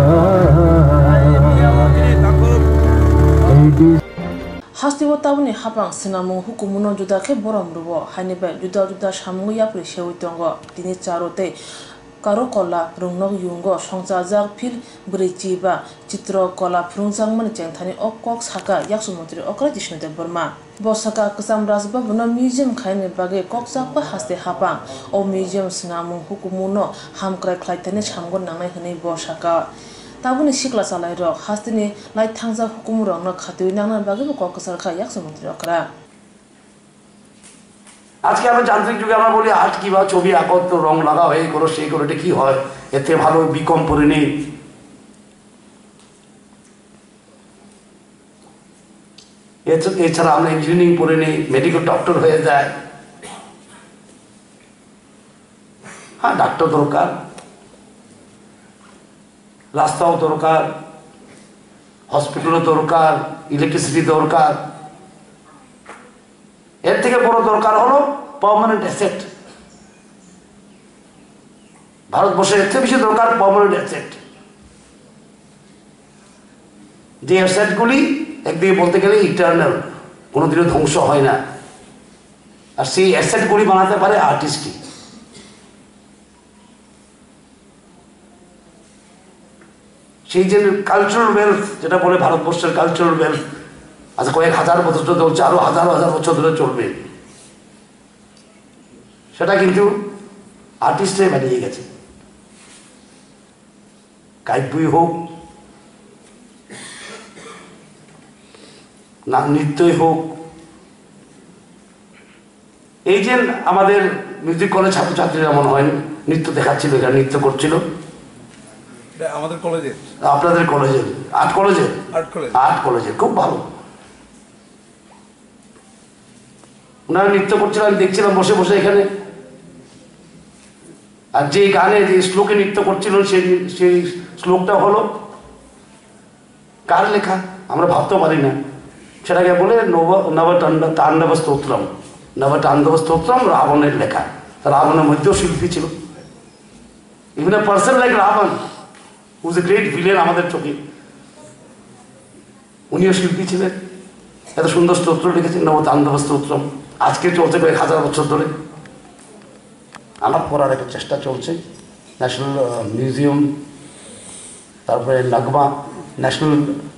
Hastiwa tabuni hapang sinamu hukumuno juda ke boram rubo hanibe juda juda samu yapri shewi tongo dini charote karo kola rungnok yungo songchajak phir breichi ba chitro kola phurungjang mani chengthani okok saka yaksu mantri okra jishnude burma bosaka kasam rasba buno museum khaine bage koksak ba haste hapang o museum sinamu hukumuno hamkrai khlaitane samgon nangnai hne bosaka tabuni sikla salai rok hastini lai thangja hukum rong na khatui nangna bage ko kokasar kha yaksu mantri okra আজকে আমরা যান্ত্রিক যুগে আমরা বলি art কি বা ছবি আঁকো তো রং লাগাও এই করো সেই করো এটা কি হয় এতে ভালো বিকম পড়ে নেই এছাড়া আমরা ইঞ্জিনিয়ারিং পড়ে নেই মেডিকেল ডক্টর হয়ে যায় হ্যাঁ ডাক্তার দরকার রাস্তাও দরকার হসপিটালও দরকার ইলেকট্রিসিটি দরকার এর থেকে বড় দরকার হলো পার্মানেন্ট অ্যাসেট ভারতবর্ষের এর থেকে বেশি দরকার পার্মানেন্ট অ্যাসেট যে অ্যাসেটগুলি একদিকে বলতে গেলে ইটারনাল কোনোদিনও ধ্বংস হয় না আর সেই অ্যাসেটগুলি বানাতে পারে আর্টিস্টই সেই যে কালচারাল ওয়েলথ যেটা বলে ভারতবর্ষের কালচারাল ওয়েলথ আজ কয়েক হাজার বছর ধরে চলছে আরো হাজার হাজার বছর ধরে চলবে সেটা কিন্তু আর্টিস্টে বানিয়ে গেছে কাব্যই হোক না নৃত্যই হোক এই যে আমাদের মিউজিক কলেজ ছাত্রছাত্রীরা মনে হয় নৃত্য দেখাচ্ছিল এরা নৃত্য করছিল আমাদের কলেজে আপনাদের কলেজে আর্ট কলেজে আর্ট কলেজ আর্ট কলেজে খুব ভালো ওনারা নৃত্য করছিলাম দেখছিলাম বসে বসে এখানে আর যে গানে যে শ্লোকে নৃত্য করছিল সেই সেই শ্লোকটা হলো কার লেখা আমরা ভাবতে পারি না সেটাকে বলে নব নব তাণ্ডব স্তোত্রম নব তাণ্ডব স্তোত্রম রাবণের লেখা রাবণের মধ্যেও শিল্পী ছিল even a person like Ravan whose a great villain আমাদের চোখে উনিও শিল্পী ছিলেন এত সুন্দর স্তোত্র লিখেছেন নব তাণ্ডব স্তোত্রম আজকে চলছে কয়েক হাজার বছর ধরে আমার পড়ার একটা চেষ্টা চলছে ন্যাশনাল মিউজিয়াম তারপরে নাগমা ন্যাশনাল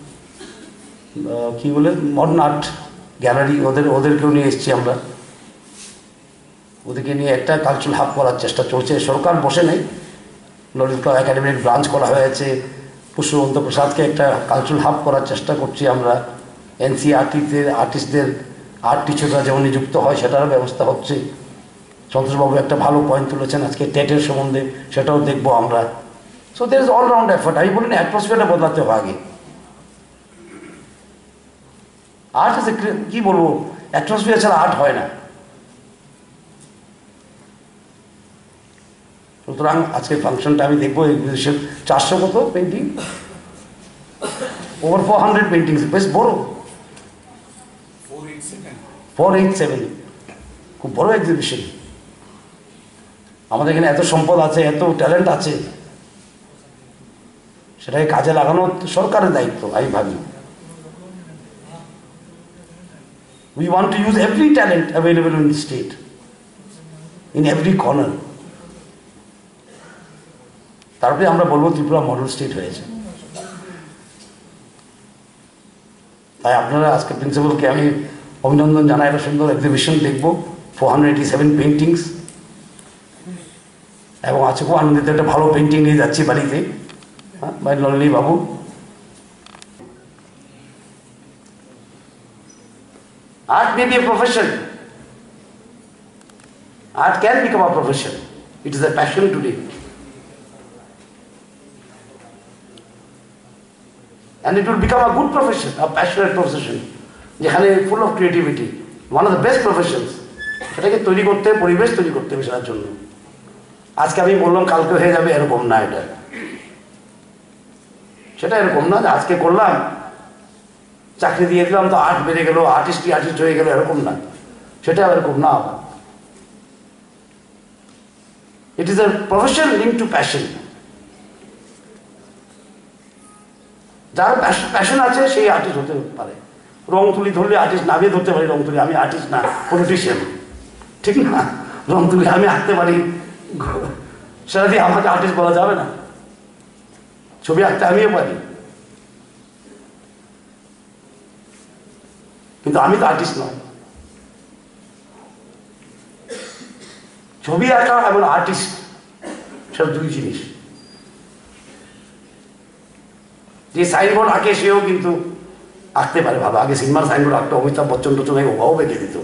কি বলে মডার্ন আর্ট গ্যালারি ওদের ওদেরকেও নিয়ে এসেছি আমরা ওদেরকে নিয়ে একটা কালচারাল হাব করার চেষ্টা চলছে সরকার বসে নেই ললিত একাডেমির ব্রাঞ্চ করা হয়েছে পুষ্পবন্ত প্রসাদকে একটা কালচারাল হাব করার চেষ্টা করছি আমরা এনসিআরটিতে আর্টিস্টদের আর্ট টিচাররা যেমন নিযুক্ত হয় সেটারও ব্যবস্থা হচ্ছে সন্তোষবাবু একটা ভালো পয়েন্ট তুলেছেন আজকে টেটের সম্বন্ধে সেটাও দেখবো আমরা so there is all round effort আমি বলি না অ্যাটমসফিয়ারটা বদলাতে হবে আগে আর্ট ইজ কি বলবো অ্যাটমসফিয়ার ছাড়া আর্ট হয় না সুতরাং আজকের ফাংশনটা আমি দেখবো চারশো কত painting over four hundred paintings বেশ বড় ফোর এইট সেভেন খুব বড় এক্সিবিশন আমাদের এখানে এত সম্পদ আছে এত ট্যালেন্ট আছে সেটাকে কাজে লাগানো সরকারের দায়িত্ব আমি ভাবি we want to use every talent available in the state in every corner তারপরে আমরা বলবো ত্রিপুরা মডেল স্টেট হয়েছে তাই আপনারা আজকে প্রিন্সিপালকে আমি অভিনন্দন জানাই, একটা সুন্দর এক্সিবিশন দেখবো, four hundred eighty seven paintings, এবং আছে খুব আনন্দিত একটা ভালো পেন্টিং নিয়ে যাচ্ছি বাড়িতে, হ্যাঁ বাড়ির ললিনী বাবু। Art may be a profession. Art can become a profession. It is a passion today. And it will become a good profession, a passionate profession. যেখানে full of creativity. One of the best professions. সেটাকে তৈরি করতে, পরিবেশ তৈরি করতে হবে সেটার জন্য। আজকে আমি বললাম কালকে হয়ে যাবে, এরকম না এটা। সেটা এরকম না যে আজকে করলাম, চাকরি দিয়ে দিলাম তো আর্ট বেড়ে গেল, আর্টিস্টই আর্টিস্ট হয়ে গেল, এরকম না। সেটা এরকম না। It is a profession link to passion. যার প্যাশন আছে সেই আর্টিস্ট হতে পারে। রং তুলি ধরলে আর্টিস্ট না, আমি ধরতে পারি রং তুলি, আমি আর্টিস্ট না, পলিটিশিয়ান, ঠিক না? রং তুলি আমি আঁকতে পারি, সেটা দিয়ে আমাকে আর্টিস্ট বলা যাবে না। ছবি আঁকতে আমিও পারি, কিন্তু আমি তো আর্টিস্ট নয়। ছবি আঁকা এবং আর্টিস্ট সব দুই জিনিস। যে সাইনবোর্ড আঁকে সেও কিন্তু আঁকতে পারে ভালো। আগে সিনেমার সাইনবোর্ড আঁকতো, অমিতাভ বচ্চন টচ্চন ওভাও বেঁকে দিত।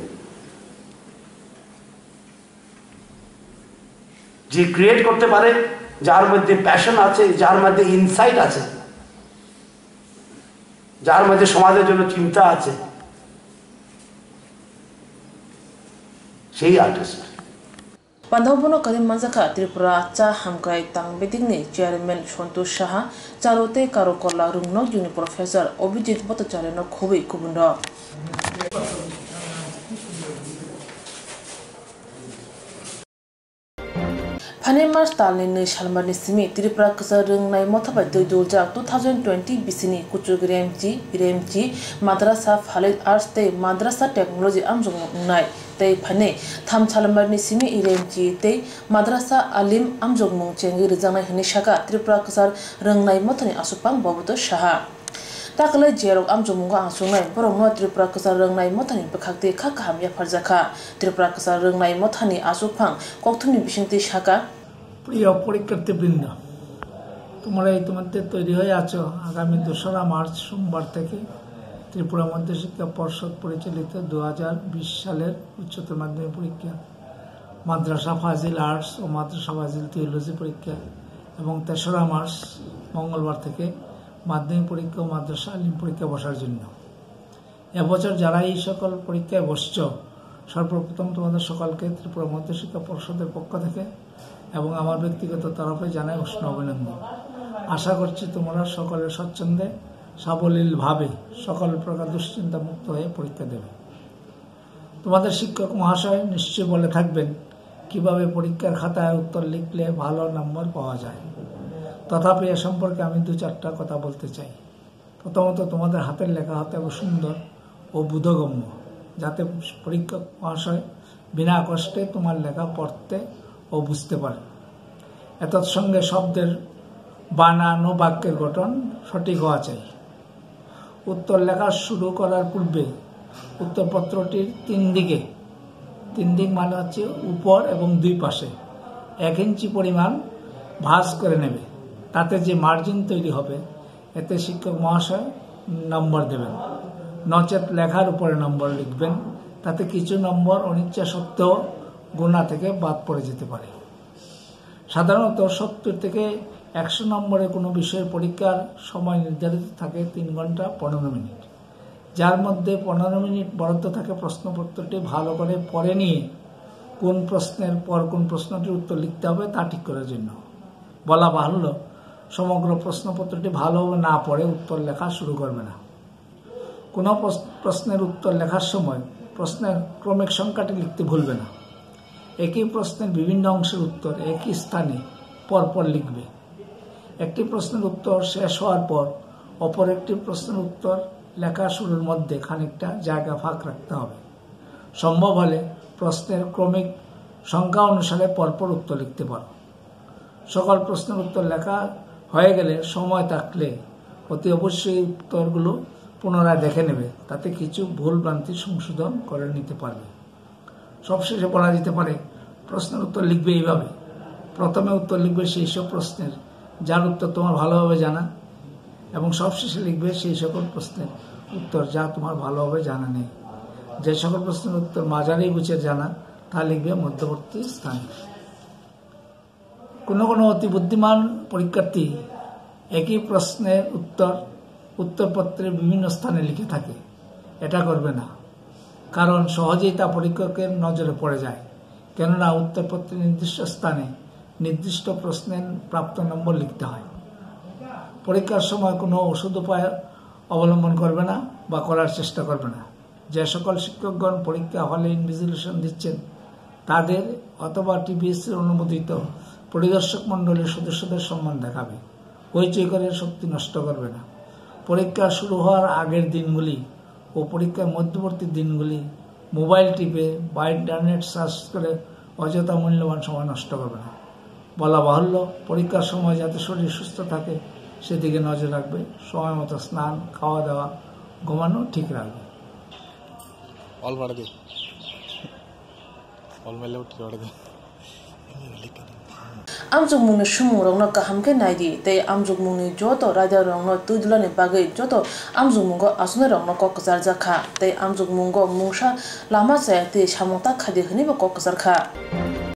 যে ক্রিয়েট করতে পারে, যার মধ্যে প্যাশন আছে, যার মধ্যে ইনসাইট আছে, যার মধ্যে সমাজের জন্য চিন্তা আছে, সেই আর্টিস্ট। বান্ধবন কারিম মানজাখা ত্রিপুরা চা হামকাই তাংবেদিকনি চেয়ারম্যান সন্তোষ সাহা, চারোতে কারুকলা রুংন ইউনি প্রফেসর অভিজিৎ ভট্টাচার্য খুবই কুবুন্ড। Phane March talni ne shalmarni simi Tripura kasa rungnaI mothabai doi doljak twenty twenty bisini kuchugiremji biremji madrasa Khalid Arts te madrasa technology amjong ngai tei phane tham shalmarni simi iremji te madrasa alim amjong mung chengi rijangnai hini shaka Tripura kasa rungnaI mothani asupang babuto shaha Takalai jerok amjomunga angsungai borongno Tripura kasa rungnaI mothani bekhakte khakam ya farjaka Tripura kasa rungnaI mothani asupang kokthumni bisingti shaka প্রিয় পরীক্ষার্থীবৃন্দ, তোমরা ইতিমধ্যে তৈরি হয়ে আছো আগামী দোসরা March সোমবার থেকে ত্রিপুরা মধ্যশিক্ষা পর্ষদ পরিচালিত দু হাজার বিশ সালের উচ্চতর মাধ্যমিক পরীক্ষা, মাদ্রাসা ফাজিল আর্টস ও মাদ্রাসা ফাজিল থিওলজি পরীক্ষা এবং তেসরা মার্চ মঙ্গলবার থেকে মাধ্যমিক পরীক্ষা ও মাদ্রাসা আলিম পরীক্ষা বসার জন্য। এবছর যারা এই সকল পরীক্ষায় বসছ, সর্বপ্রথম তোমাদের সকলকে ত্রিপুরা মধ্যশিক্ষা পর্ষদের পক্ষ থেকে এবং আমার ব্যক্তিগত তরফে জানাই উষ্ণ অভিনন্দন। আশা করছি তোমরা সকলে স্বচ্ছন্দে সাবলীলভাবে সকল প্রকার দুশ্চিন্তা মুক্ত হয়ে পরীক্ষা দেবে। তোমাদের শিক্ষক মহাশয় নিশ্চয়ই বলে থাকবেন কিভাবে পরীক্ষার খাতায় উত্তর লিখলে ভালো নম্বর পাওয়া যায়। তথাপি এ সম্পর্কে আমি দু চারটা কথা বলতে চাই। প্রথমত, তোমাদের হাতের লেখা হতে হবে সুন্দর ও বোধগম্য, যাতে পরীক্ষক মহাশয় বিনা কষ্টে তোমার লেখা পড়তে ও বুঝতে পারে। এতৎ সঙ্গে শব্দের বানান ও বাক্যের গঠন সঠিক হওয়া চাই। উত্তর লেখা শুরু করার পূর্বে উত্তরপত্রটির তিন দিকে, তিন দিক মানে হচ্ছে উপর এবং দুই পাশে এক ইঞ্চি পরিমাণ ভাঁজ করে নেবে। তাতে যে মার্জিন তৈরি হবে, এতে শিক্ষক মহাশয় নম্বর দেবেন। নচেত লেখার উপরে নম্বর লিখবেন, তাতে কিছু নম্বর অনিচ্ছা সত্ত্বেও গোনা থেকে বাদ পড়ে যেতে পারে। সাধারণত সত্তর থেকে একশো নম্বরের কোনো বিষয়ের পরীক্ষার সময় নির্ধারিত থাকে তিন ঘন্টা পনেরো মিনিট, যার মধ্যে পনেরো মিনিট বরাদ্দ থাকে প্রশ্নপত্রটি ভালো করে পড়ে নিয়ে কোন প্রশ্নের পর কোন প্রশ্নটির উত্তর লিখতে হবে তা ঠিক করার জন্য। বলা বাহুল্য, সমগ্র প্রশ্নপত্রটি ভালোভাবে না পড়ে উত্তর লেখা শুরু করবে না। কোনো প্রশ্নের উত্তর লেখার সময় প্রশ্নের ক্রমিক সংখ্যাটি লিখতে ভুলবে না। একই প্রশ্নের বিভিন্ন অংশের উত্তর একই স্থানে পরপর লিখবে। একটি প্রশ্নের উত্তর শেষ হওয়ার পর অপর একটি প্রশ্নের উত্তর লেখা শুরুর মধ্যে খানিকটা জায়গা ফাঁক রাখতে হবে। সম্ভব হলে প্রশ্নের ক্রমিক সংখ্যা অনুসারে পরপর উত্তর লিখতে পারো। সকল প্রশ্নের উত্তর লেখা হয়ে গেলে সময় থাকলে অতি অবশ্যই উত্তরগুলো পুনরায় দেখে নেবে, তাতে কিছু ভুল ভ্রান্তি সংশোধন করে নিতে পারবে। সবশেষে বলা যেতে পারে প্রশ্নের উত্তর লিখবে এইভাবে। প্রথমে উত্তর লিখবে সেই সব প্রশ্নের যার উত্তর তোমার ভালোভাবে জানা, এবং সবশেষে লিখবে সেই সকল প্রশ্নের উত্তর যা তোমার ভালোভাবে জানা নেই। যে সকল প্রশ্নের উত্তর মাঝারি গুছের জানা তা লিখবে মধ্যবর্তী স্থানে। কোনো কোনো অতি বুদ্ধিমান পরীক্ষার্থী একই প্রশ্নের উত্তর উত্তরপত্রের বিভিন্ন স্থানে লিখে থাকে। এটা করবে না, কারণ সহজেই তা পরীক্ষকের নজরে পড়ে যায়। কেননা উত্তরপত্রের নির্দিষ্ট স্থানে নির্দিষ্ট প্রশ্নের প্রাপ্ত নম্বর লিখতে হয়। পরীক্ষার সময় কোনো ওষুধ উপায় অবলম্বন করবে না বা করার চেষ্টা করবে না। যে সকল শিক্ষকগণ পরীক্ষা হলে ইনভিজিলেশন দিচ্ছেন তাদের অথবা টিপিএসসির অনুমোদিত পরিদর্শক মণ্ডলীর সদস্যদের সম্মান দেখাবে। হইচই করে শক্তি নষ্ট করবে না। পরীক্ষা শুরু হওয়ার আগের দিনগুলি ও পরীক্ষার মধ্যবর্তী দিনগুলি মোবাইল টিপে বা ইন্টারনেট সার্চ করে অযথা মূল্যবান সময় নষ্ট করবে না। বলা বাহুল্য, পরীক্ষার সময় যাতে শরীর সুস্থ থাকে সেদিকে নজর রাখবে। সময় মতো স্নান, খাওয়া দাওয়া, ঘুমানো ঠিক রাখবে। amjuk mungni shumung rongno kaham ke naidi tei amjuk mungni joto raja rongno tuidlani bagai joto amjuk mungo asune rongno kokjar jakha tei amjuk mungo mungsa lama saya te samongta khadi hini ba kokjar kha